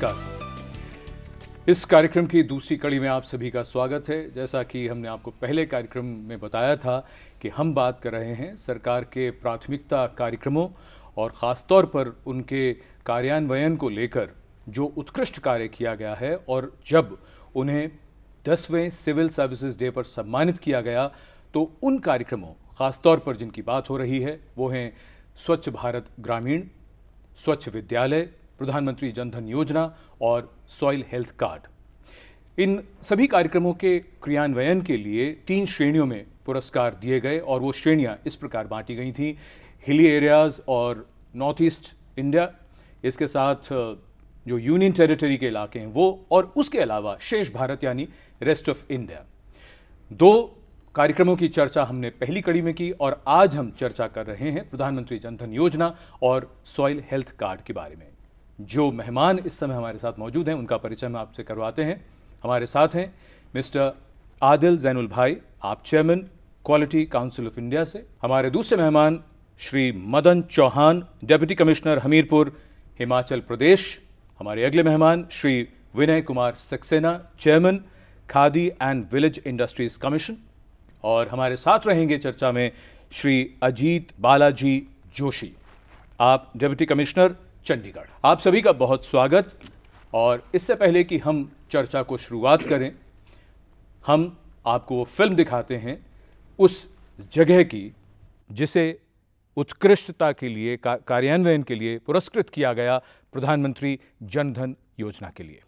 नमस्कार। इस कार्यक्रम की दूसरी कड़ी में आप सभी का स्वागत है। जैसा कि हमने आपको पहले कार्यक्रम में बताया था कि हम बात कर रहे हैं सरकार के प्राथमिकता कार्यक्रमों और ख़ास तौर पर उनके कार्यान्वयन को लेकर जो उत्कृष्ट कार्य किया गया है और जब उन्हें 10वें सिविल सर्विसेज डे पर सम्मानित किया गया तो उन कार्यक्रमों ख़ास तौर पर जिनकी बात हो रही है वो हैं स्वच्छ भारत ग्रामीण, स्वच्छ विद्यालय, प्रधानमंत्री जन धन योजना और सॉइल हेल्थ कार्ड। इन सभी कार्यक्रमों के क्रियान्वयन के लिए 3 श्रेणियों में पुरस्कार दिए गए और वो श्रेणियां इस प्रकार बांटी गई थी: हिली एरियाज और नॉर्थ ईस्ट इंडिया, इसके साथ जो यूनियन टेरिटरी के इलाके हैं वो, और उसके अलावा शेष भारत यानी रेस्ट ऑफ इंडिया। 2 कार्यक्रमों की चर्चा हमने पहली कड़ी में की और आज हम चर्चा कर रहे हैं प्रधानमंत्री जन धन योजना और सॉइल हेल्थ कार्ड के बारे में। जो मेहमान इस समय हमारे साथ मौजूद हैं उनका परिचय हम आपसे करवाते हैं। हमारे साथ हैं मिस्टर आदिल जैनुल भाई, आप chairman quality council of India से। हमारे दूसरे मेहमान श्री मदन चौहान, डिप्टी कमिश्नर हमीरपुर, हिमाचल प्रदेश। हमारे अगले मेहमान Shri Vinay Kumar Saxena, chairman Khadi and village industries commission. और हमारे साथ रहेंगे चर्चा में श्री अजीत बालाजी जोशी, आप डिप्टी कमिश्नर चंडीगढ़। आप सभी का बहुत स्वागत। और इससे पहले कि हम चर्चा को शुरुआत करें, हम आपको वो फिल्म दिखाते हैं उस जगह की जिसे उत्कृष्टता के लिए कार्यान्वयन के लिए पुरस्कृत किया गया प्रधानमंत्री जन धन योजना के लिए।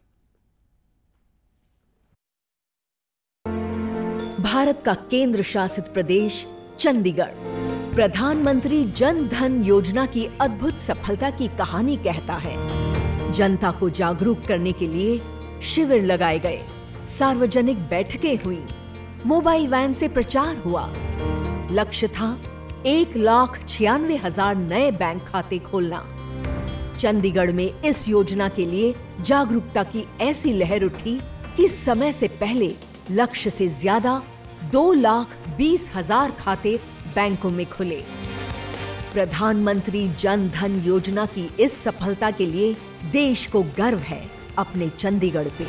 भारत का केंद्र शासित प्रदेश चंडीगढ़ प्रधानमंत्री जन धन योजना की अद्भुत सफलता की कहानी कहता है। जनता को जागरूक करने के लिए शिविर लगाए गए, सार्वजनिक बैठकें हुई, मोबाइल वैन से प्रचार हुआ। लक्ष्य था 1,96,000 नए बैंक खाते खोलना। चंडीगढ़ में इस योजना के लिए जागरूकता की ऐसी लहर उठी कि समय से पहले लक्ष्य से ज्यादा 2,20,000 खाते बैंकों में खुले। प्रधानमंत्री जन धन योजना की इस सफलता के लिए देश को गर्व है अपने चंडीगढ़ पे।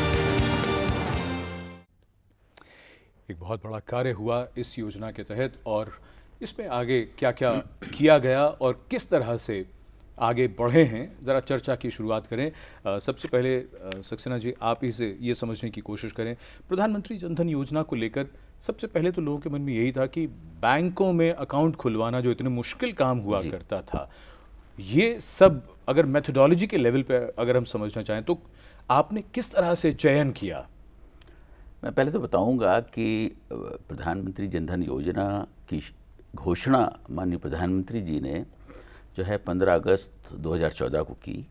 एक बहुत बड़ा कार्य हुआ इस योजना के तहत और इसमें आगे क्या क्या किया गया और किस तरह से आगे बढ़े हैं, ज़रा चर्चा की शुरुआत करें। सबसे पहले सक्सेना जी, आप ही से ये समझने की कोशिश करें, प्रधानमंत्री जन धन योजना को लेकर सबसे पहले तो लोगों के मन में यही था कि बैंकों में अकाउंट खुलवाना जो इतने मुश्किल काम हुआ करता था, ये सब अगर मेथोडोलॉजी के लेवल पे अगर हम समझना चाहें तो आपने किस तरह से चयन किया? मैं पहले तो बताऊंगा कि प्रधानमंत्री जन धन योजना की घोषणा माननीय प्रधानमंत्री जी ने जो है 15 अगस्त 2014 को की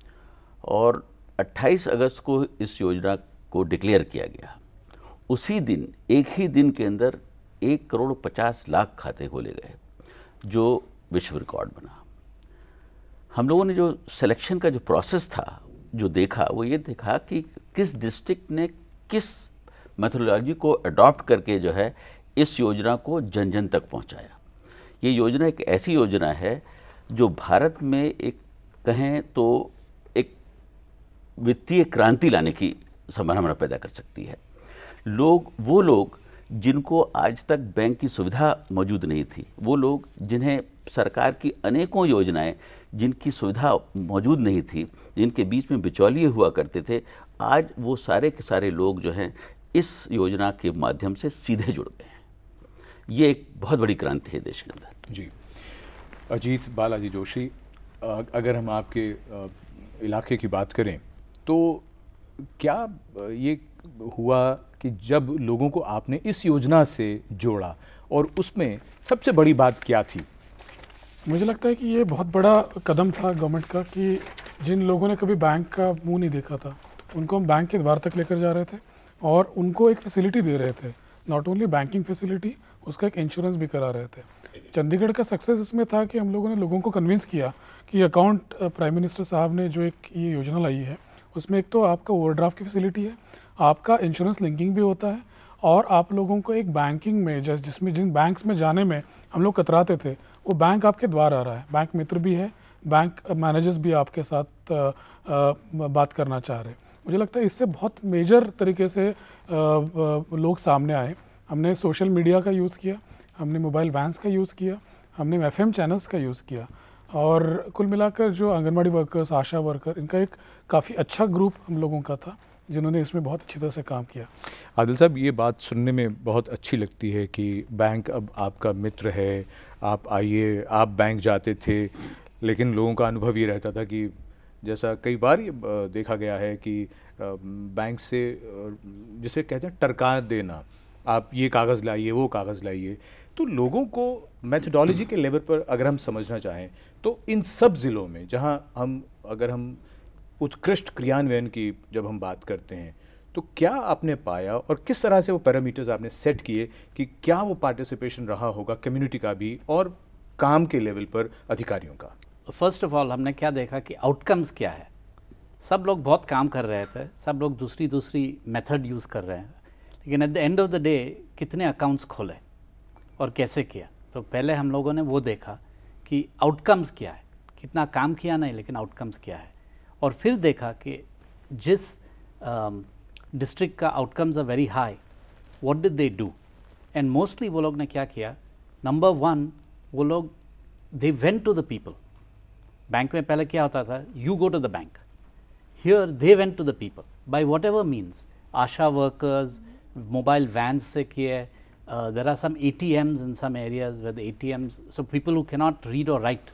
और 28 अगस्त को इस योजना को डिक्लेयर किया गया। उसी दिन, एक ही दिन के अंदर 1,50,00,000 खाते खोले गए, जो विश्व रिकॉर्ड बना। हम लोगों ने जो सिलेक्शन का जो प्रोसेस था, जो देखा, वो ये देखा कि किस डिस्ट्रिक्ट ने किस मेथोडोलॉजी को अडॉप्ट करके जो है इस योजना को जन जन तक पहुंचाया। ये योजना एक ऐसी योजना है जो भारत में एक कहें तो एक वित्तीय क्रांति लाने की संभावना पैदा कर सकती है। वो लोग जिनको आज तक बैंक की सुविधा मौजूद नहीं थी, वो लोग जिन्हें सरकार की अनेकों योजनाएं जिनकी सुविधा मौजूद नहीं थी, जिनके बीच में बिचौलिए हुआ करते थे, आज वो सारे के सारे लोग जो हैं इस योजना के माध्यम से सीधे जुड़ गए हैं। ये एक बहुत बड़ी क्रांति है देश के अंदर। जी अजीत बालाजी जोशी, अगर हम आपके इलाके की बात करें तो क्या ये हुआ कि जब लोगों को आपने इस योजना से जोड़ा और उसमें सबसे बड़ी बात क्या थी? मुझे लगता है कि ये बहुत बड़ा कदम था गवर्नमेंट का कि जिन लोगों ने कभी बैंक का मुंह नहीं देखा था उनको हम बैंक के द्वार तक लेकर जा रहे थे और उनको एक फैसिलिटी दे रहे थे, नॉट ओनली बैंकिंग फैसिलिटी, उसका एक इंश्योरेंस भी करा रहे थे। चंडीगढ़ का सक्सेस इसमें था कि हम लोगों ने लोगों को कन्विंस किया कि अकाउंट प्राइम मिनिस्टर साहब ने जो एक ये योजना लाई है उसमें एक तो आपका ओवरड्राफ्ट की फैसिलिटी है, आपका इंश्योरेंस लिंकिंग भी होता है और आप लोगों को एक बैंकिंग में जिसमें जिन बैंक्स में जाने में हम लोग कतराते थे वो बैंक आपके द्वार आ रहा है। बैंक मित्र भी है बैंक मैनेजर्स भी आपके साथ बात करना चाह रहे हैं। मुझे लगता है इससे बहुत मेजर तरीके से लोग सामने आए। हमने सोशल मीडिया का यूज़ किया, हमने मोबाइल वैन्स का यूज़ किया, हमने एफएम चैनल्स का यूज़ किया, और कुल मिलाकर जो आंगनबाड़ी वर्कर्स, आशा वर्कर, इनका एक काफ़ी अच्छा ग्रुप हम लोगों का था जिन्होंने इसमें बहुत अच्छी तरह से काम किया। आदिल साहब, ये बात सुनने में बहुत अच्छी लगती है कि बैंक अब आपका मित्र है, आप आइए, आप बैंक जाते थे, लेकिन लोगों का अनुभव ये रहता था कि जैसा कई बार ये देखा गया है कि बैंक से जिसे कहते हैं टरका देना, आप ये कागज़ लाइए, वो कागज़ लाइए। तो लोगों को मेथडोलॉजी के लेवल पर अगर हम समझना चाहें तो इन सब ज़िलों में जहां अगर हम उत्कृष्ट क्रियान्वयन की जब हम बात करते हैं, तो क्या आपने पाया और किस तरह से वो पैरामीटर्स आपने सेट किए कि क्या वो पार्टिसिपेशन रहा होगा कम्युनिटी का भी और काम के लेवल पर अधिकारियों का? फर्स्ट ऑफ ऑल हमने क्या देखा कि आउटकम्स क्या है। सब लोग बहुत काम कर रहे थे, सब लोग दूसरी मेथड यूज़ कर रहे हैं, लेकिन at the end of the day कितने अकाउंट्स खोले और कैसे किया। तो पहले हम लोगों ने वो देखा कि आउटकम्स क्या है, कितना काम किया नहीं, लेकिन आउटकम्स क्या है। और फिर देखा कि जिस डिस्ट्रिक्ट का outcomes are very high, what did they do, and mostly वो लोग ने क्या किया। नंबर वन, वो लोग they went to the people. Bank में पहले क्या होता था, you go to the bank, here they went to the people by whatever means. ASHA workers, mobile vans से किए, there are some ATMs in some areas where the ATMs, so people who cannot read or write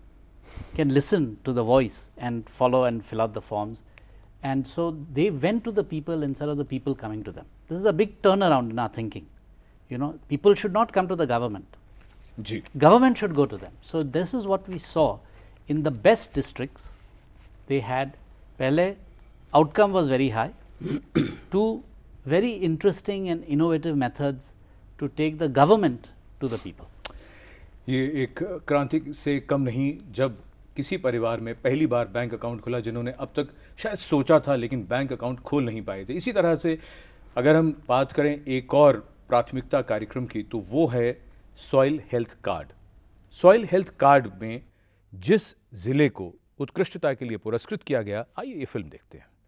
can listen to the voice and follow and fill out the forms, and so they went to the people instead of the people coming to them. This is a big turnaround in our thinking. You know, people should not come to the government. Ji, Government should go to them. So this is what we saw in the best districts. They had, pehle outcome was very high, two very interesting and innovative methods to take the government to the people. ये एक क्रांति से कम नहीं जब किसी परिवार में पहली बार बैंक अकाउंट खुला जिन्होंने अब तक शायद सोचा था लेकिन बैंक अकाउंट खोल नहीं पाए थे। इसी तरह से अगर हम बात करें एक और प्राथमिकता कार्यक्रम की, तो वो है soil health card. Soil health card में जिस जिले को उत्कृष्टता के लिए पुरस्कृत किया गया, आइए ये फिल्म देखते हैं।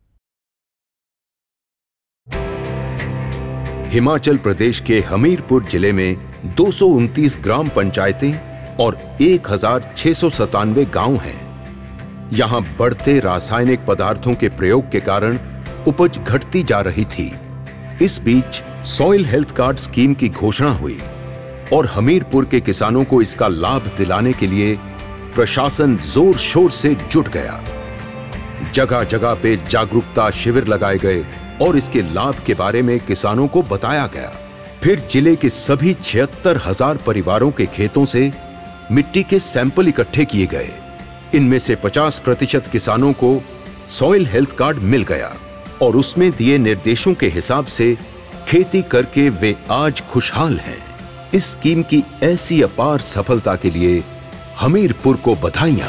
हिमाचल प्रदेश के हमीरपुर जिले में 229 ग्राम पंचायतें और 1697 गांव हैं। यहां बढ़ते रासायनिक पदार्थों के प्रयोग के कारण उपज घटती जा रही थी। इस बीच सॉइल हेल्थ कार्ड स्कीम की घोषणा हुई और हमीरपुर के किसानों को इसका लाभ दिलाने के लिए प्रशासन जोर शोर से जुट गया। जगह जगह पे जागरूकता शिविर लगाए गए और इसके लाभ के बारे में किसानों को बताया गया। फिर जिले के सभी 76,000 परिवारों के खेतों से मिट्टी के सैंपल इकट्ठे किए गए। इनमें से 50% किसानों को सॉइल हेल्थ कार्ड मिल गया और उसमें दिए निर्देशों के हिसाब से खेती करके वे आज खुशहाल हैं। इस स्कीम की ऐसी अपार सफलता के लिए हमीरपुर को बधाइयां।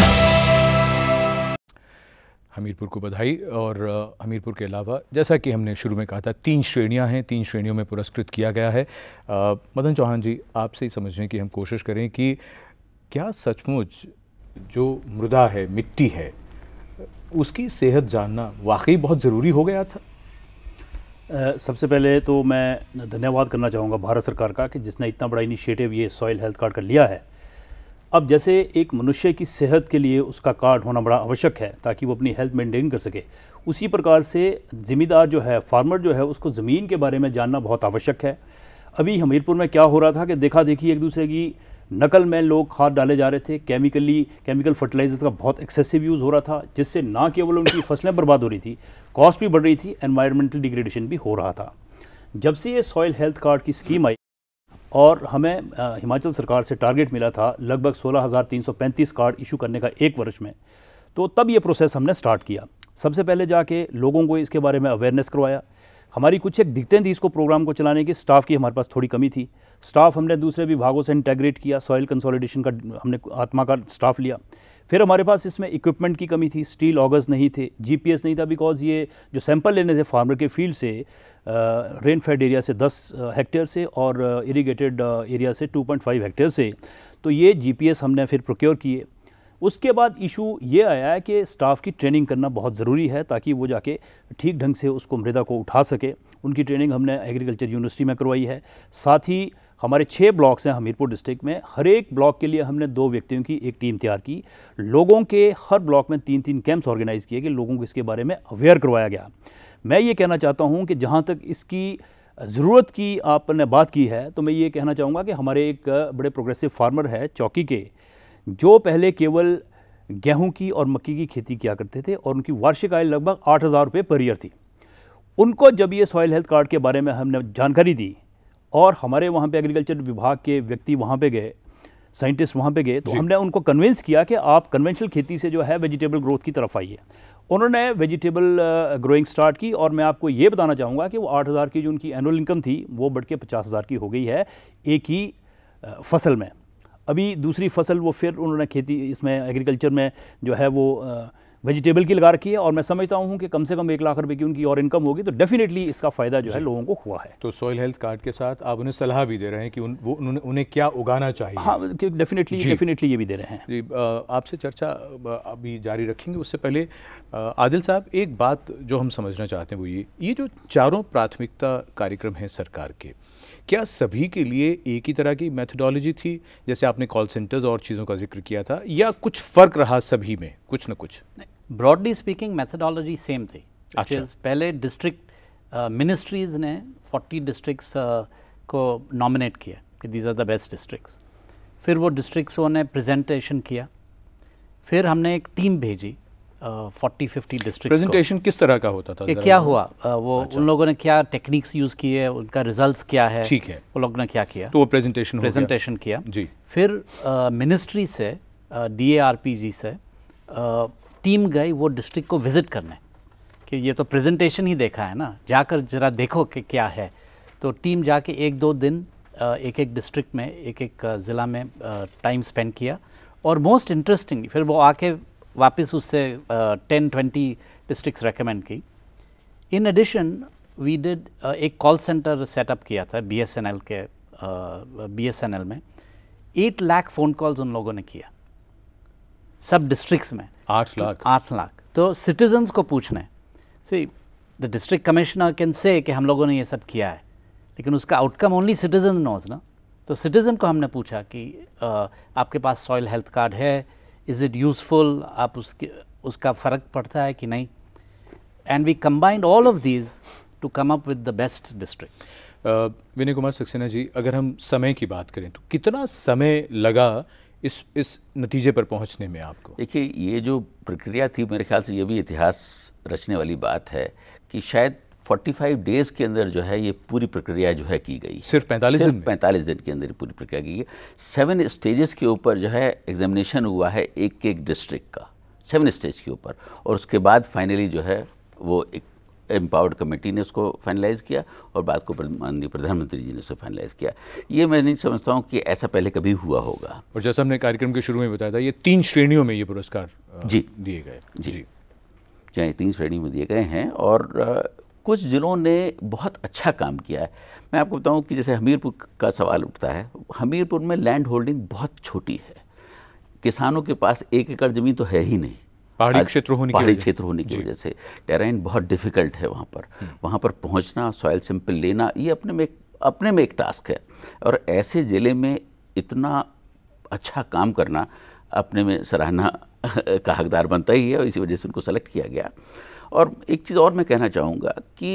हमीरपुर को बधाई। और हमीरपुर के अलावा जैसा कि हमने शुरू में कहा था, 3 श्रेणियां हैं, 3 श्रेणियों में पुरस्कृत किया गया है। मदन चौहान जी, आपसे ही समझने की हम कोशिश करें कि क्या सचमुच जो मृदा है, मिट्टी है, उसकी सेहत जानना वाकई बहुत ज़रूरी हो गया था? सबसे पहले तो मैं धन्यवाद करना चाहूँगा भारत सरकार का कि जिसने इतना बड़ा इनिशिएटिव ये सॉइल हेल्थ कार्ड का लिया है। अब जैसे एक मनुष्य की सेहत के लिए उसका कार्ड होना बड़ा आवश्यक है ताकि वो अपनी हेल्थ मेंटेन कर सके, उसी प्रकार से ज़मींदार जो है, फार्मर जो है, उसको ज़मीन के बारे में जानना बहुत आवश्यक है। अभी हमीरपुर में क्या हो रहा था कि देखा देखी एक दूसरे की नकल में लोग खाद डाले जा रहे थे, केमिकल फर्टिलाइजर्स का बहुत एक्सेसिव यूज़ हो रहा था, जिससे ना केवल उनकी फसलें बर्बाद हो रही थी, कॉस्ट भी बढ़ रही थी, एनवायरमेंटल डिग्रेडेशन भी हो रहा था। जब से ये सॉइल हेल्थ कार्ड की स्कीम आई और हमें हिमाचल सरकार से टारगेट मिला था लगभग 16,335 कार्ड इशू करने का 1 वर्ष में, तो तब ये प्रोसेस हमने स्टार्ट किया। सबसे पहले जाके लोगों को इसके बारे में अवेयरनेस करवाया। हमारी कुछ एक दिक्कतें थी इसको प्रोग्राम को चलाने की, स्टाफ की हमारे पास थोड़ी कमी थी। स्टाफ हमने दूसरे विभागों से इंटेग्रेट किया, सॉइल कंसोलिडेशन का हमने आत्मा का स्टाफ लिया। फिर हमारे पास इसमें इक्विपमेंट की कमी थी, स्टील ऑगर्स नहीं थे, जीपीएस नहीं था, बिकॉज ये जो सैंपल लेने थे फार्मर के फील्ड से, रेन फेड एरिया से 10 हेक्टेयर से और इरीगेटेड एरिया से 2.5 हेक्टेयर से, तो ये जीपीएस हमने फिर प्रोक्योर किए। उसके बाद इशू ये आया है कि स्टाफ की ट्रेनिंग करना बहुत ज़रूरी है ताकि वो जाके ठीक ढंग से उसको मृदा को उठा सके। उनकी ट्रेनिंग हमने एग्रीकल्चर यूनिवर्सिटी में करवाई है। साथ ही हमारे 6 ब्लॉक्स हैं हमीरपुर डिस्ट्रिक्ट में, हर एक ब्लॉक के लिए हमने 2 व्यक्तियों की एक टीम तैयार की। लोगों के हर ब्लॉक में 3-3 कैंप्स ऑर्गेनाइज़ किए कि लोगों को इसके बारे में अवेयर करवाया गया। मैं ये कहना चाहता हूँ कि जहाँ तक इसकी ज़रूरत की आपने बात की है, तो मैं ये कहना चाहूँगा कि हमारे एक बड़े प्रोग्रेसिव फार्मर है चौकी के, जो पहले केवल गेहूं की और मक्की की खेती किया करते थे और उनकी वार्षिक आय लगभग 8,000 रुपये पर ईयर थी। उनको जब ये सॉइल हेल्थ कार्ड के बारे में हमने जानकारी दी और हमारे वहाँ पे एग्रीकल्चर विभाग के व्यक्ति वहाँ पे गए, साइंटिस्ट वहाँ पे गए, तो हमने उनको कन्विंस किया कि आप कन्वेंशनल खेती से जो है वेजिटेबल ग्रोथ की तरफ आइए। उन्होंने वेजिटेबल ग्रोइंग स्टार्ट की और मैं आपको ये बताना चाहूँगा कि वो 8,000 की जो उनकी एनुअल इनकम थी वो बढ़ के 50,000 की हो गई है एक ही फसल में। अभी दूसरी फसल वो फिर उन्होंने खेती इसमें एग्रीकल्चर में जो है वो वेजिटेबल की लगा रखी है और मैं समझता हूँ कि कम से कम 1 लाख रुपए की उनकी और इनकम होगी, तो डेफिनेटली इसका फ़ायदा जो है लोगों को हुआ है। तो सॉइल हेल्थ कार्ड के साथ आप उन्हें सलाह भी दे रहे हैं कि उन्हें क्या उगाना चाहिए। हाँ, डेफिनेटली ये भी दे रहे हैं। जी, आपसे चर्चा अभी जारी रखेंगे। उससे पहले आदिल साहब, एक बात जो हम समझना चाहते हैं वो ये जो चारों प्राथमिकता कार्यक्रम हैं सरकार के, क्या सभी के लिए एक ही तरह की मेथोडोलॉजी थी, जैसे आपने कॉल सेंटर्स और चीज़ों का जिक्र किया था, या कुछ फ़र्क रहा सभी में कुछ न कुछ? ब्रॉडली स्पीकिंग मेथोडोलॉजी सेम थी। अच्छा। पहले डिस्ट्रिक्ट मिनिस्ट्रीज़ ने 40 डिस्ट्रिक्ट्स को नॉमिनेट किया कि these are the best districts. फिर वो डिस्ट्रिक्ट्सों ने प्रेजेंटेशन किया, फिर हमने एक टीम भेजी 40-50 डिस्ट्रिक्ट। प्रेजेंटेशन किस तरह का होता था? कि क्या हुआ, वो उन लोगों ने क्या टेक्निक्स यूज़ किए, उनका रिजल्ट्स क्या है, ठीक है, वो लोगों ने क्या किया, तो वो प्रेजेंटेशन किया जी। फिर मिनिस्ट्री से DARPG से टीम गई वो डिस्ट्रिक्ट को विज़िट करने कि ये तो प्रेजेंटेशन ही देखा है ना, जाकर ज़रा देखो कि क्या है। तो टीम जाके 1-2 दिन एक डिस्ट्रिक्ट में एक ज़िला में टाइम स्पेंड किया और मोस्ट इंटरेस्टिंग फिर वो आके वापस उससे 10-20 डिस्ट्रिक्ट्स रेकमेंड की। इन एडिशन वी डिड एक कॉल सेंटर सेटअप किया था BSNL में। 8 लाख फ़ोन कॉल्स उन लोगों ने किया सब डिस्ट्रिक्ट्स में। 8 लाख। तो सिटीजन्स को पूछना see the district commissioner can से कि हम लोगों ने ये सब किया है, लेकिन उसका आउटकम ओनली सिटीजन नोज ना। तो सिटीजन को हमने पूछा कि आपके पास सॉइल हेल्थ कार्ड है, इज़ इट यूज़फुल, आप उसका फ़र्क पड़ता है कि नहीं। And we combined all of these two come up with the best district. Vinay Kumar Saxena ji, अगर हम समय की बात करें तो कितना समय लगा इस नतीजे पर पहुंचने में आपको? देखिए, ये जो प्रक्रिया थी, मेरे ख्याल से ये भी इतिहास रचने वाली बात है कि शायद 45 डेज़ के अंदर जो है ये पूरी प्रक्रिया जो है की गई। सिर्फ 45 दिन के अंदर पूरी प्रक्रिया की गई। 7 स्टेजेस के ऊपर जो है एग्जामिनेशन हुआ है एक डिस्ट्रिक्ट का, 7 स्टेज के ऊपर, और उसके बाद फाइनली जो है वो एक एम्पावर्ड कमेटी ने उसको फाइनलाइज किया और बाद को माननीय प्रधानमंत्री जी ने उसे फाइनलाइज किया। ये मैं नहीं समझता हूँ कि ऐसा पहले कभी हुआ होगा। और जैसा हमने कार्यक्रम के शुरू में बताया था, ये 3 श्रेणियों में ये पुरस्कार दिए गए। जी, 3 श्रेणी में दिए गए हैं और कुछ जिलों ने बहुत अच्छा काम किया है। मैं आपको बताऊं कि जैसे हमीरपुर का सवाल उठता है, हमीरपुर में लैंड होल्डिंग बहुत छोटी है, किसानों के पास 1 एकड़ ज़मीन तो है ही नहीं। पहाड़ी क्षेत्र होने की वजह से टेरेन बहुत डिफ़िकल्ट है वहाँ पर पहुँचना, सॉइल सैंपल लेना, ये अपने में एक टास्क है। और ऐसे ज़िले में इतना अच्छा काम करना अपने में सराहना का हकदार बनता ही है और इसी वजह से उनको सेलेक्ट किया गया। और एक चीज़ और मैं कहना चाहूँगा कि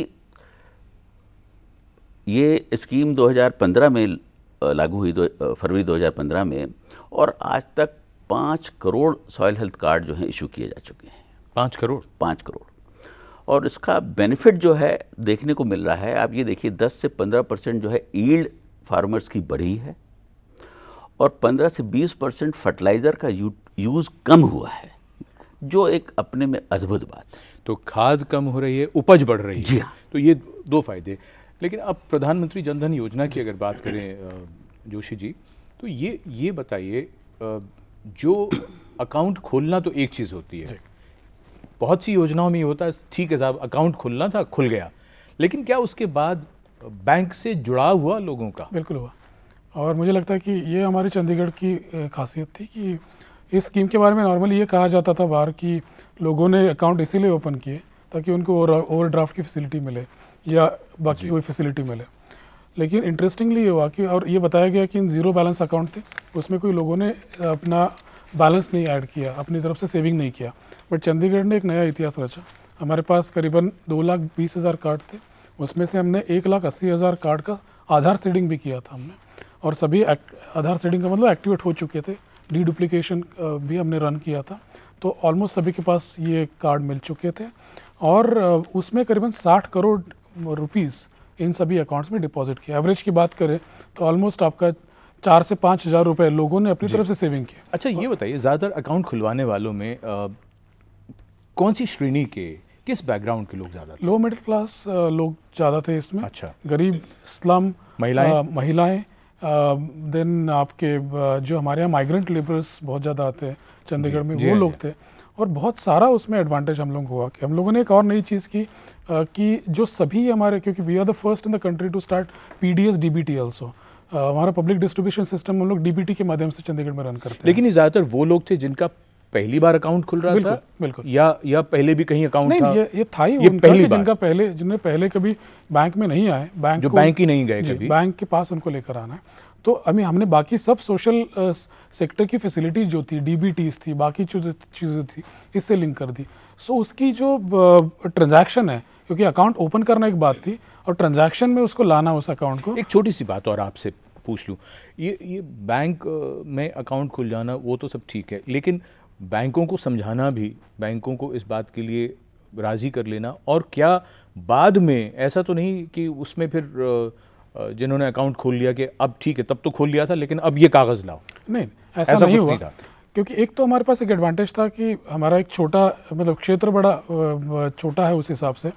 ये स्कीम 2015 में लागू हुई, फरवरी 2015 में, और आज तक 5 करोड़ सॉइल हेल्थ कार्ड जो हैं इशू किए जा चुके हैं। 5 करोड़। और इसका बेनिफिट जो है देखने को मिल रहा है। आप ये देखिए, 10 से 15% जो है यील्ड फार्मर्स की बढ़ी है और 15 से 20% फर्टिलाइज़र का यूज़ कम हुआ है, जो एक अपने में अद्भुत बात है। तो खाद कम हो रही है, उपज बढ़ रही है। जी हाँ। तो ये 2 फायदे। लेकिन अब प्रधानमंत्री जनधन योजना की अगर बात करें जोशी जी, तो ये बताइए, जो अकाउंट खोलना तो एक चीज़ होती है, बहुत सी योजनाओं में ये होता है, ठीक है साहब अकाउंट खोलना था, खुल गया, लेकिन क्या उसके बाद बैंक से जुड़ाव हुआ लोगों का? बिल्कुल हुआ। और मुझे लगता है कि ये हमारी चंडीगढ़ की खासियत थी कि इस स्कीम के बारे में नॉर्मली ये कहा जाता था बाहर कि लोगों ने अकाउंट इसीलिए ओपन किए ताकि उनको ओवरड्राफ्ट की फैसिलिटी मिले या बाकी कोई फैसिलिटी मिले। लेकिन इंटरेस्टिंगली ये हुआ कि और ये बताया गया कि इन ज़ीरो बैलेंस अकाउंट थे, उसमें कोई लोगों ने अपना बैलेंस नहीं ऐड किया, अपनी तरफ से सेविंग नहीं किया। बट चंडीगढ़ ने एक नया इतिहास रचा। हमारे पास करीबन 2,20,000 कार्ड थे, उसमें से हमने 1,80,000 कार्ड का आधार सीडिंग भी किया था हमने, और सभी आधार सीडिंग का मतलब एक्टिवेट हो चुके थे। डीडुप्लीकेशन भी हमने रन किया था, तो ऑलमोस्ट सभी के पास ये कार्ड मिल चुके थे। और उसमें करीबन 60 करोड़ रुपीस इन सभी अकाउंट्स में डिपॉजिट किया। एवरेज की बात करें तो ऑलमोस्ट आपका 4 से 5 हज़ार रुपये लोगों ने अपनी तरफ से सेविंग किया। अच्छा, ये बताइए, ज़्यादातर अकाउंट खुलवाने वालों में कौन सी श्रेणी के, किस बैकग्राउंड के लोग ज़्यादा थे? लो मिडिल क्लास लोग ज़्यादा थे इसमें। अच्छा। गरीब, स्लम, महिलाएं, देन आपके जो हमारे यहाँ माइग्रेंट लेबरर्स बहुत ज़्यादा आते हैं चंडीगढ़ में, वो लोग थे। और बहुत सारा उसमें एडवांटेज हम लोगों को हुआ कि हम लोगों ने एक और नई चीज़ की कि जो सभी हमारे, क्योंकि we are the first in the country to start PDS DBT also, हमारा पब्लिक डिस्ट्रीब्यूशन सिस्टम हम लोग DBT के माध्यम से चंडीगढ़ में रन करते हैं। लेकिन ये ज़्यादातर वो लोग थे जिनका पहली बार अकाउंट खुल रहा था? बिल्कुल। या पहले भी कहीं अकाउंट था? नहीं, ये था ही उनका कि जिनने पहले कभी बैंक में नहीं आए, बैंक ही नहीं गए कभी, बैंक के पास उनको लेकर आना है। तो अभी हमने बाकी सब सोशल सेक्टर की फैसिलिटी जो थी, DBTs थी, बाकी चीज़ें थी, इससे लिंक कर दी। सो उसकी जो ट्रांजैक्शन है, क्योंकि अकाउंट ओपन करना एक बात थी और ट्रांजैक्शन में उसको लाना उस अकाउंट को। एक छोटी सी बात और आपसे पूछ लूँ, ये बैंक में अकाउंट खुल जाना वो तो सब ठीक है, लेकिन बैंकों को समझाना भी, बैंकों को इस बात के लिए राज़ी कर लेना, और क्या बाद में ऐसा तो नहीं कि उसमें फिर जिन्होंने अकाउंट खोल लिया कि अब ठीक है, तब तो खोल लिया था लेकिन अब ये कागज़ लाओ? नहीं, ऐसा नहीं हुआ। क्योंकि एक तो हमारे पास एक एडवांटेज था कि हमारा एक छोटा, मतलब क्षेत्र बड़ा छोटा है उस हिसाब से,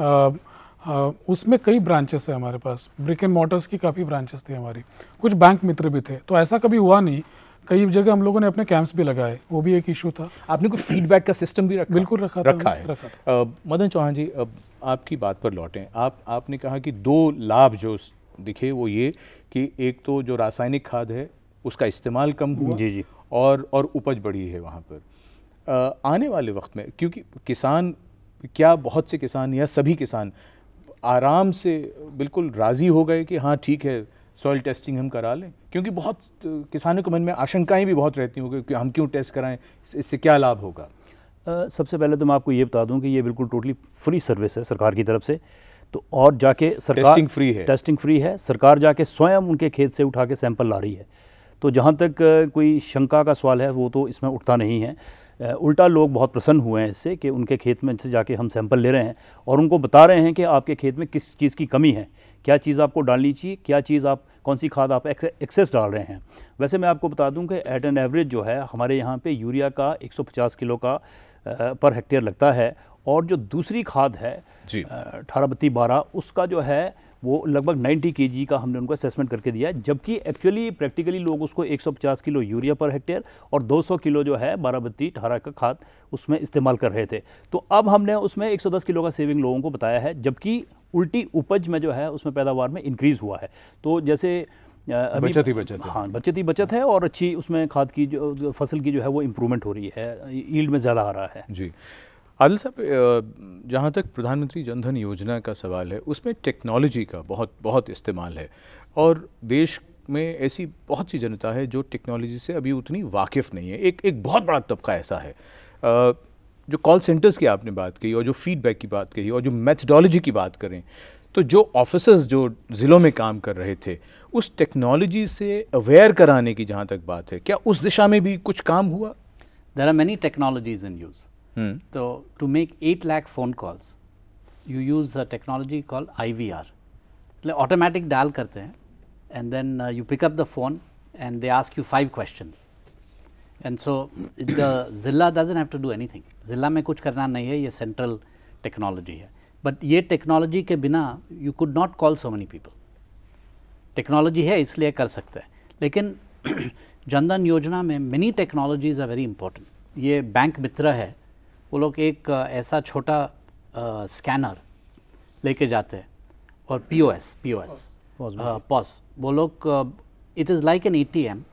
उसमें कई ब्रांचेस है हमारे पास, ब्रिक एंड मॉर्टर्स की काफ़ी ब्रांचेस थी हमारी, कुछ बैंक मित्र भी थे, तो ऐसा कभी हुआ नहीं। कई जगह हम लोगों ने अपने कैंप्स भी लगाए, वो भी एक इशू था। आपने कोई फीडबैक का सिस्टम भी रखा? बिल्कुल रखा है। मदन चौहान जी, अब आपकी बात पर लौटें। आपने कहा कि 2 लाभ जो दिखे वो ये कि एक तो जो रासायनिक खाद है उसका इस्तेमाल कम हुआ, जी, और उपज बढ़ी है वहाँ पर। आने वाले वक्त में, क्योंकि किसान, क्या बहुत से किसान या सभी किसान आराम से बिल्कुल राज़ी हो गए कि हाँ ठीक है, सॉइल टेस्टिंग हम करा लें? क्योंकि बहुत किसानों के मन में आशंकाएं भी बहुत रहती होंगी कि हम क्यों टेस्ट कराएं, इससे क्या लाभ होगा? सबसे पहले तो मैं आपको ये बता दूं कि ये बिल्कुल टोटली फ्री सर्विस है सरकार की तरफ से। तो और जाके सरकार टेस्टिंग फ्री है, सरकार जाके स्वयं उनके खेत से उठा के सैंपल ला रही है। तो जहाँ तक कोई शंका का सवाल है वो तो इसमें उठता नहीं है। उल्टा लोग बहुत प्रसन्न हुए हैं इससे कि उनके खेत में से जाके हम सैंपल ले रहे हैं और उनको बता रहे हैं कि आपके खेत में किस चीज़ की कमी है, क्या चीज़ आपको डालनी चाहिए, क्या चीज़ आप, कौन सी खाद आप एक्सेस डाल रहे हैं। वैसे मैं आपको बता दूं कि एट एन एवरेज जो है हमारे यहाँ पे यूरिया का 150 किलो का पर हेक्टेयर लगता है, और जो दूसरी खाद है 18-32-12 उसका जो है वो लगभग 90 kg का हमने उनको असेसमेंट करके दिया है, जबकि एक्चुअली प्रैक्टिकली लोग उसको 150 किलो यूरिया पर हेक्टेयर और 200 किलो जो है 12-32-18 का खाद उसमें इस्तेमाल कर रहे थे। तो अब हमने उसमें 110 किलो का सेविंग लोगों को बताया है, जबकि उल्टी उपज में जो है उसमें पैदावार में इंक्रीज़ हुआ है। तो जैसे अभी बचत ही बचत है। हाँ, बचत ही बचत है, और अच्छी उसमें खाद की जो फसल की जो है वो इम्प्रूवमेंट हो रही है, यील्ड में ज़्यादा आ रहा है। जी आदिल साहब, जहाँ तक प्रधानमंत्री जनधन योजना का सवाल है, उसमें टेक्नोलॉजी का बहुत इस्तेमाल है, और देश में ऐसी बहुत सी जनता है जो टेक्नोलॉजी से अभी उतनी वाकिफ़ नहीं है। एक बहुत बड़ा तबका ऐसा है। जो कॉल सेंटर्स की आपने बात कही, और जो फीडबैक की बात कही, और जो मेथडोलॉजी की बात करें, तो जो ऑफिसर्स जो ज़िलों में काम कर रहे थे, उस टेक्नोलॉजी से अवेयर कराने की जहाँ तक बात है, क्या उस दिशा में भी कुछ काम हुआ? There are many technologies in use. तो to make 8 lakh phone calls you use a technology call IVR, मतलब ऑटोमेटिक डायल करते हैं, and then you pick up the phone and they ask you 5 questions, and so the ज़िला doesn't have to do anything. ज़िला में कुछ करना नहीं है, ये सेंट्रल टेक्नोलॉजी है। बट ये टेक्नोलॉजी के बिना you could not call so many people. Technology है इसलिए कर सकते हैं, लेकिन जनधन योजना में many technologies are very important. ये बैंक मित्र है, वो लोग एक ऐसा छोटा स्कैनर लेके जाते हैं, और POS वो लोग, it is like an ATM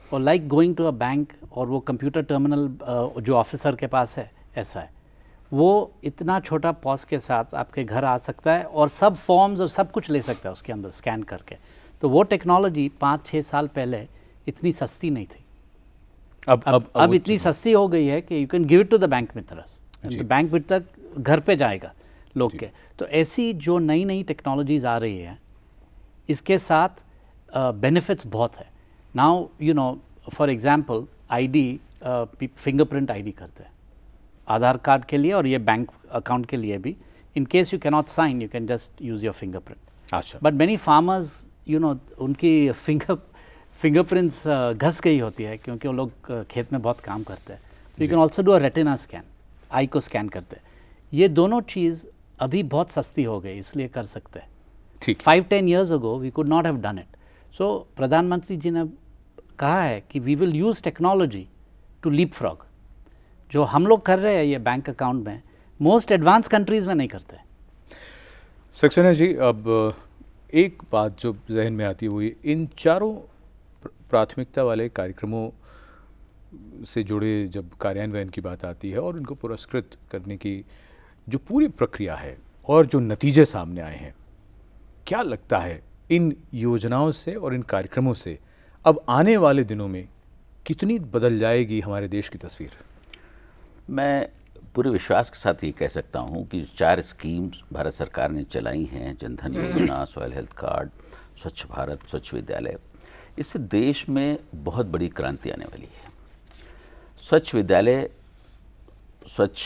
और like going to a bank, और वो कंप्यूटर टर्मिनल जो ऑफिसर के पास है ऐसा है, वो इतना छोटा पॉज के साथ आपके घर आ सकता है और सब फॉर्म्स और सब कुछ ले सकता है उसके अंदर स्कैन करके। तो वो टेक्नोलॉजी 5-6 साल पहले इतनी सस्ती नहीं थी। अब इतनी सस्ती हो गई है कि you can give it to the bank मित्रस, बैंक मित्र तक घर पे जाएगा लोग के। तो ऐसी जो नई नई टेक्नोलॉजीज आ रही है इसके साथ बेनिफिट्स बहुत है। Now you know for example ID, fingerprint ID करते हैं आधार कार्ड के लिए और ये बैंक अकाउंट के लिए भी। In case you can not sign, you can just use your fingerprint. अच्छा, but many farmers you know उनकी फिंगरप्रिंट्स घस गई होती है क्योंकि वो लोग खेत में बहुत काम करते हैं। तो you can also do a retina scan, eye को स्कैन करते हैं। ये दोनों चीज़ अभी बहुत सस्ती हो गई, इसलिए कर सकते हैं। ठीक। 5-10 years ago we could not have done it. So प्रधानमंत्री जी ने कहा है कि we will use technology to leapfrog. जो हम लोग कर रहे हैं ये बैंक अकाउंट में, मोस्ट एडवांस कंट्रीज में नहीं करते। सक्सेना जी, अब एक बात जो जहन में आती है वो इन चारों प्राथमिकता वाले कार्यक्रमों से जुड़े जब कार्यान्वयन की बात आती है और उनको पुरस्कृत करने की जो पूरी प्रक्रिया है और जो नतीजे सामने आए हैं, क्या लगता है इन योजनाओं से और इन कार्यक्रमों से अब आने वाले दिनों में कितनी बदल जाएगी हमारे देश की तस्वीर? मैं पूरे विश्वास के साथ ये कह सकता हूँ कि 4 स्कीम्स भारत सरकार ने चलाई हैं, जनधन योजना, सॉइल हेल्थ कार्ड, स्वच्छ भारत, स्वच्छ विद्यालय, इससे देश में बहुत बड़ी क्रांति आने वाली है। स्वच्छ विद्यालय, स्वच्छ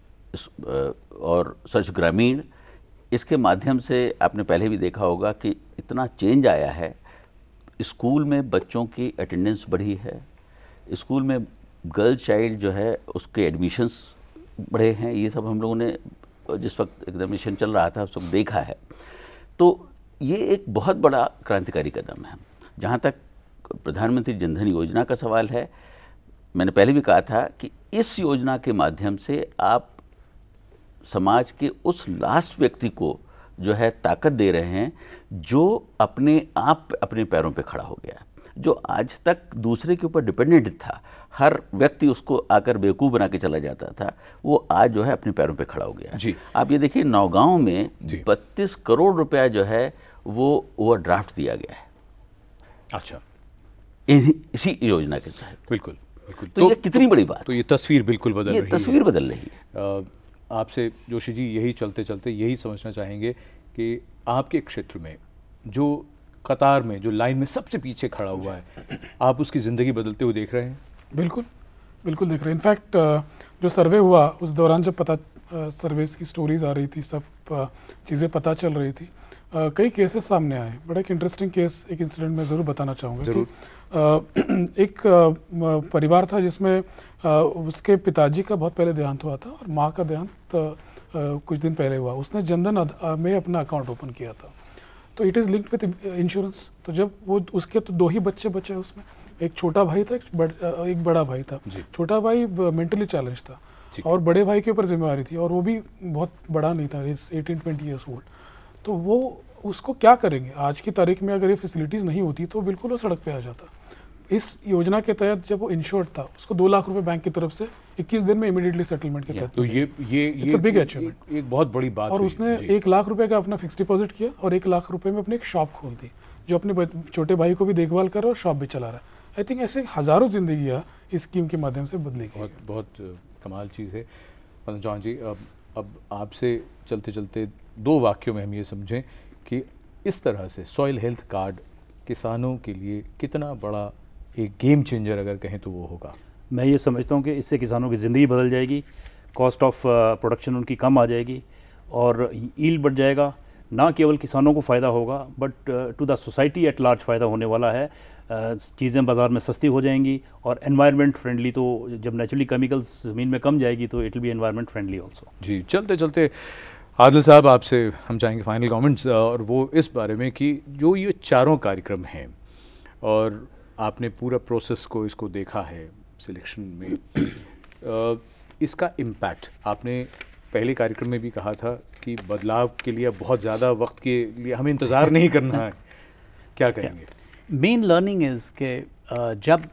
और स्वच्छ ग्रामीण, इसके माध्यम से आपने पहले भी देखा होगा कि इतना चेंज आया है। स्कूल में बच्चों की अटेंडेंस बढ़ी है, स्कूल में गर्ल चाइल्ड जो है उसके एडमिशन्स बढ़े हैं। ये सब हम लोगों ने जिस वक्त एग्जामिनेशन चल रहा था उस वक्त देखा है। तो ये एक बहुत बड़ा क्रांतिकारी कदम है। जहाँ तक प्रधानमंत्री जनधन योजना का सवाल है, मैंने पहले भी कहा था कि इस योजना के माध्यम से आप समाज के उस लास्ट व्यक्ति को जो है ताकत दे रहे हैं जो अपने आप अपने पैरों पे खड़ा हो गया, जो आज तक दूसरे के ऊपर डिपेंडेंट था, हर व्यक्ति उसको आकर बेवकूफ़ बना के चला जाता था, वो आज जो है अपने पैरों पे खड़ा हो गया जी। आप ये देखिए नौगांव में 32 करोड़ रुपया जो है वो ओवरड्राफ्ट दिया गया है। अच्छा, इसी योजना के तहत। बिल्कुल बिल्कुल। तो ये कितनी बड़ी बात, तो ये तस्वीर बिल्कुल बदल रही है। ये तस्वीर बदल रही है। आपसे जोशी जी यही चलते चलते यही समझना चाहेंगे कि आपके क्षेत्र में जो कतार में, जो लाइन में सबसे पीछे खड़ा हुआ है, आप उसकी ज़िंदगी बदलते हुए देख रहे हैं? बिल्कुल बिल्कुल देख रहे हैं। इनफैक्ट जो सर्वे हुआ उस दौरान जब सर्वेस की स्टोरीज आ रही थी, सब चीज़ें पता चल रही थी, कई केसेस सामने आए। बड़ा एक इंटरेस्टिंग केस, एक इंसिडेंट मैं ज़रूर बताना चाहूँगा कि एक परिवार था जिसमें उसके पिताजी का बहुत पहले देहांत हुआ था और माँ का देहांत कुछ दिन पहले हुआ। उसने जनधन में अपना अकाउंट ओपन किया था, तो it is linked with insurance. तो जब वो उसके तो 2 ही बच्चे बचे उसमें, एक छोटा भाई था, एक बड़ा भाई था। छोटा भाई मेंटली चैलेंज था और बड़े भाई के ऊपर जिम्मेवारी थी, और वो भी बहुत बड़ा नहीं था, 18-20 ईयर्स ओल्ड। तो वो उसको क्या करेंगे आज की तारीख में? अगर ये फैसिलिटीज़ नहीं होती तो बिल्कुल वो सड़क पे आ जाता। इस योजना के तहत जब वो इंश्योर्ड था, उसको 2 लाख रुपए बैंक की तरफ से 21 दिन में इमीडिएटली सेटलमेंट के तहत। तो ये बिग अचीवमेंट, एक बहुत बड़ी बात। और उसने 1 लाख रुपए का अपना फिक्स डिपॉजिट किया और 1 लाख रुपए में अपनी एक शॉप खोल दी, जो अपने छोटे भाई को भी देखभाल कर रहा है और शॉप भी चला रहा है। आई थिंक ऐसे हज़ारों जिंदगियाँ इस स्कीम के माध्यम से बदली गई। बहुत कमाल चीज़ है। चौहान जी, अब आपसे चलते चलते 2 वाक्यों में हम ये समझें कि इस तरह से सॉइल हेल्थ कार्ड किसानों के लिए कितना बड़ा एक गेम चेंजर अगर कहें तो वो होगा। मैं ये समझता हूँ कि इससे किसानों की ज़िंदगी बदल जाएगी, कॉस्ट ऑफ प्रोडक्शन उनकी कम आ जाएगी और यील्ड बढ़ जाएगा। ना केवल किसानों को फ़ायदा होगा but to the society at large फ़ायदा होने वाला है। चीज़ें बाज़ार में सस्ती हो जाएंगी और एनवायरनमेंट फ्रेंडली, तो जब नेचुरली केमिकल्स ज़मीन में कम जाएगी तो it will be environment friendly also. जी, चलते चलते आदिल साहब आपसे हम चाहेंगे फाइनल कमेंट्स, और वो इस बारे में कि जो ये चारों कार्यक्रम हैं और आपने पूरा प्रोसेस को इसको देखा है सिलेक्शन में, इसका इम्पैक्ट आपने पहले कार्यक्रम में भी कहा था कि बदलाव के लिए बहुत ज़्यादा वक्त के लिए हमें इंतज़ार नहीं करना है, क्या कहेंगे? मेन लर्निंग इज़ कि जब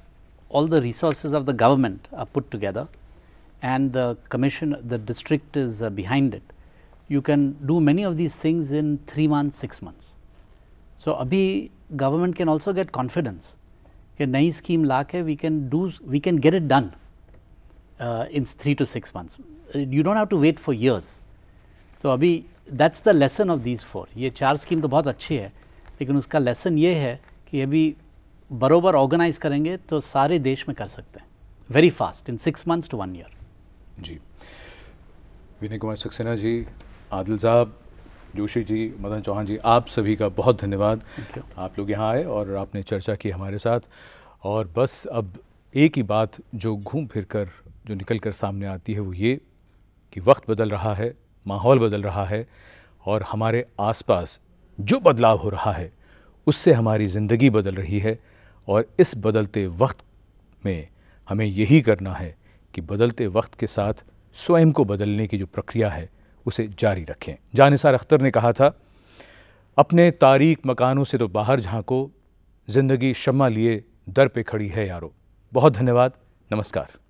all the resources of the government are put together and the commission, the district is behind it, you can do many of these things in 3 months, 6 months. So abhi government can also get confidence कि नई scheme लाके we can get it done in 3 to 6 months. You don't have to wait for years. तो अभी that's the lesson of these 4. ये 4 scheme तो बहुत अच्छी है, लेकिन उसका lesson ये है कि अभी बरोबर ऑर्गेनाइज करेंगे तो सारे देश में कर सकते हैं, very fast, in 6 months to 1 year. जी, विनय कुमार सक्सेना जी, आदिल साहब, जोशी जी, मदन चौहान जी, आप सभी का बहुत धन्यवाद. आप लोग यहाँ आए और आपने चर्चा की हमारे साथ. और बस अब एक ही बात जो घूम फिर कर जो निकल कर सामने आती है वो ये कि वक्त बदल रहा है, माहौल बदल रहा है और हमारे आसपास जो बदलाव हो रहा है उससे हमारी ज़िंदगी बदल रही है. और इस बदलते वक्त में हमें यही करना है कि बदलते वक्त के साथ स्वयं को बदलने की जो प्रक्रिया है उसे जारी रखें. जानिसार अख्तर ने कहा था, अपने तारीक मकानों से तो बाहर झांको, ज़िंदगी शम्मा लिए दर पे खड़ी है यारो. बहुत धन्यवाद. नमस्कार.